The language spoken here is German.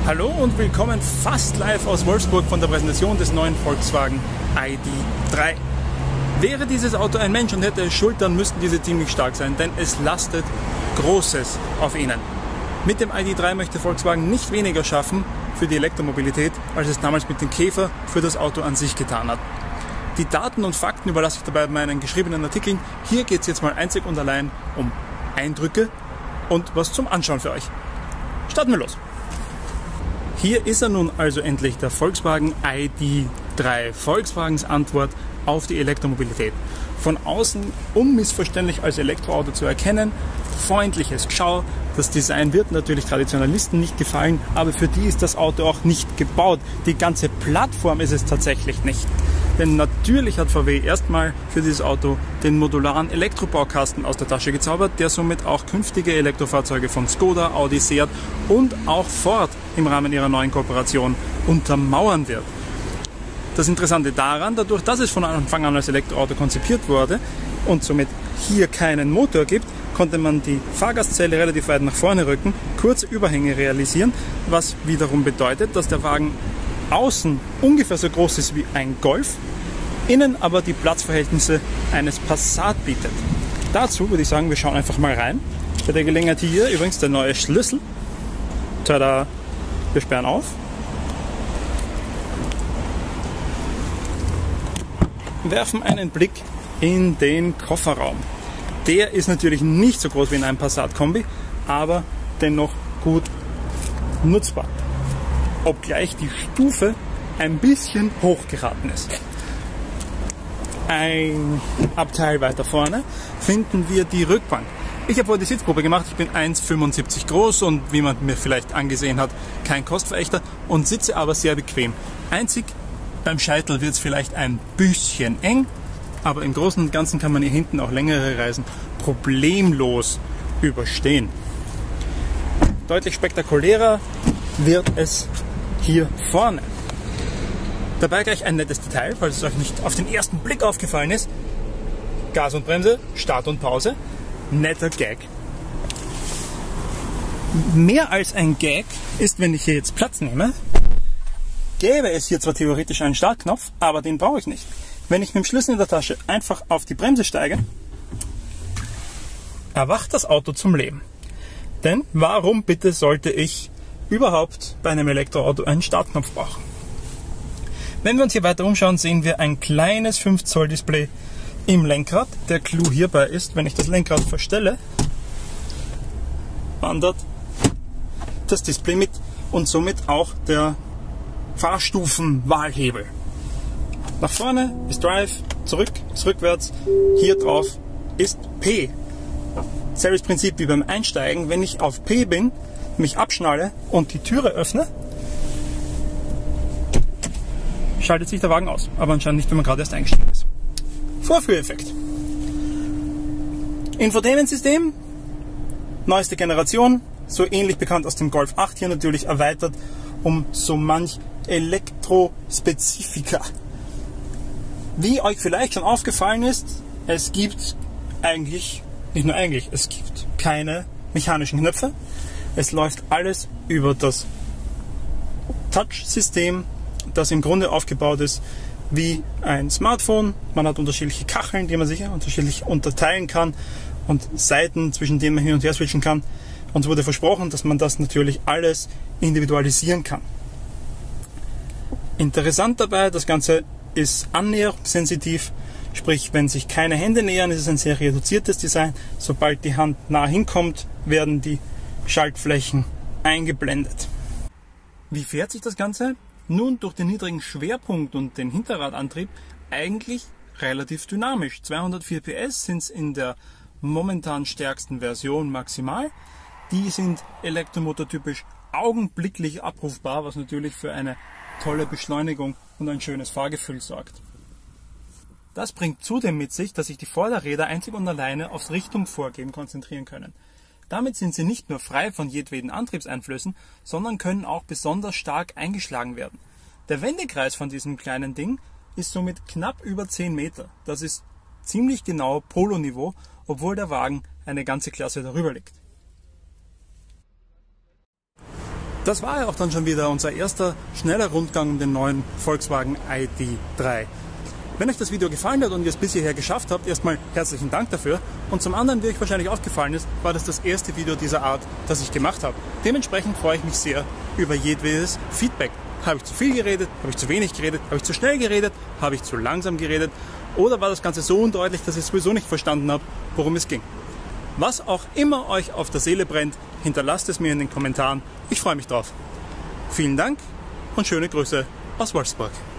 Hallo und willkommen fast live aus Wolfsburg von der Präsentation des neuen Volkswagen ID.3. Wäre dieses Auto ein Mensch und hätte es Schultern, müssten diese ziemlich stark sein, denn es lastet Großes auf ihnen. Mit dem ID.3 möchte Volkswagen nicht weniger schaffen für die Elektromobilität, als es damals mit dem Käfer für das Auto an sich getan hat. Die Daten und Fakten überlasse ich dabei meinen geschriebenen Artikeln. Hier geht es jetzt mal einzig und allein um Eindrücke und was zum Anschauen für euch. Starten wir los! Hier ist er nun also endlich, der Volkswagen ID.3, Volkswagens Antwort auf die Elektromobilität. Von außen unmissverständlich als Elektroauto zu erkennen, freundliches Schau. Das Design wird natürlich Traditionalisten nicht gefallen, aber für die ist das Auto auch nicht gebaut. Die ganze Plattform ist es tatsächlich nicht. Denn natürlich hat VW erstmal für dieses Auto den modularen Elektrobaukasten aus der Tasche gezaubert, der somit auch künftige Elektrofahrzeuge von Skoda, Audi, Seat und auch Ford im Rahmen ihrer neuen Kooperation untermauern wird. Das Interessante daran, dadurch, dass es von Anfang an als Elektroauto konzipiert wurde und somit hier keinen Motor gibt, konnte man die Fahrgastzelle relativ weit nach vorne rücken, kurze Überhänge realisieren, was wiederum bedeutet, dass der Wagen außen ungefähr so groß ist wie ein Golf, innen aber die Platzverhältnisse eines Passat bietet. Dazu würde ich sagen, wir schauen einfach mal rein. Bei der Gelegenheit hier übrigens der neue Schlüssel. Tada! Wir sperren auf. Werfen einen Blick in den Kofferraum. Der ist natürlich nicht so groß wie in einem Passat Kombi, aber dennoch gut nutzbar. Obgleich die Stufe ein bisschen hochgeraten ist. Ein Abteil weiter vorne finden wir die Rückbank. Ich habe heute die Sitzgruppe gemacht, ich bin 1,75 groß und wie man mir vielleicht angesehen hat, kein Kostverächter und sitze aber sehr bequem. Einzig beim Scheitel wird es vielleicht ein bisschen eng, aber im Großen und Ganzen kann man hier hinten auch längere Reisen problemlos überstehen. Deutlich spektakulärer wird es hier vorne. Dabei gleich ein nettes Detail, falls es euch nicht auf den ersten Blick aufgefallen ist. Gas und Bremse, Start und Pause. Netter Gag. Mehr als ein Gag ist, wenn ich hier jetzt Platz nehme, gäbe es hier zwar theoretisch einen Startknopf, aber den brauche ich nicht. Wenn ich mit dem Schlüssel in der Tasche einfach auf die Bremse steige, erwacht das Auto zum Leben. Denn warum bitte sollte ich überhaupt bei einem Elektroauto einen Startknopf brauchen? Wenn wir uns hier weiter umschauen, sehen wir ein kleines 5 Zoll Display im Lenkrad. Der Clou hierbei ist, wenn ich das Lenkrad verstelle, wandert das Display mit und somit auch der Fahrstufenwahlhebel. Nach vorne ist Drive, zurück ist rückwärts, hier drauf ist P. Selbes Prinzip wie beim Einsteigen, wenn ich auf P bin, mich abschnalle und die Türe öffne, schaltet sich der Wagen aus, aber anscheinend nicht, wenn man gerade erst eingestiegen ist. Vorführeffekt. Infotainment-System, neueste Generation, so ähnlich bekannt aus dem Golf 8, hier natürlich erweitert um so manch Elektrospezifika. Wie euch vielleicht schon aufgefallen ist, es gibt es gibt keine mechanischen Knöpfe. Es läuft alles über das Touch-System, das im Grunde aufgebaut ist wie ein Smartphone. Man hat unterschiedliche Kacheln, die man sich unterschiedlich unterteilen kann und Seiten, zwischen denen man hin und her switchen kann. Uns wurde versprochen, dass man das natürlich alles individualisieren kann. Interessant dabei, das Ganze ist annäherungssensitiv, sprich, wenn sich keine Hände nähern, ist es ein sehr reduziertes Design. Sobald die Hand nah hinkommt, werden die Schaltflächen eingeblendet. Wie fährt sich das Ganze? Nun, durch den niedrigen Schwerpunkt und den Hinterradantrieb eigentlich relativ dynamisch. 204 PS sind es in der momentan stärksten Version maximal. Die sind elektromotortypisch augenblicklich abrufbar, was natürlich für eine tolle Beschleunigung und ein schönes Fahrgefühl sorgt. Das bringt zudem mit sich, dass sich die Vorderräder einzig und alleine aufs Richtungsvorgeben konzentrieren können. Damit sind sie nicht nur frei von jedweden Antriebseinflüssen, sondern können auch besonders stark eingeschlagen werden. Der Wendekreis von diesem kleinen Ding ist somit knapp über 10 Meter. Das ist ziemlich genau Polo-Niveau, obwohl der Wagen eine ganze Klasse darüber liegt. Das war ja auch dann schon wieder unser erster schneller Rundgang um den neuen Volkswagen ID.3. Wenn euch das Video gefallen hat und ihr es bis hierher geschafft habt, erstmal herzlichen Dank dafür. Und zum anderen, wie euch wahrscheinlich aufgefallen ist, war das das erste Video dieser Art, das ich gemacht habe. Dementsprechend freue ich mich sehr über jedwedes Feedback. Habe ich zu viel geredet? Habe ich zu wenig geredet? Habe ich zu schnell geredet? Habe ich zu langsam geredet? Oder war das Ganze so undeutlich, dass ich sowieso nicht verstanden habe, worum es ging? Was auch immer euch auf der Seele brennt, hinterlasst es mir in den Kommentaren. Ich freue mich drauf. Vielen Dank und schöne Grüße aus Wolfsburg.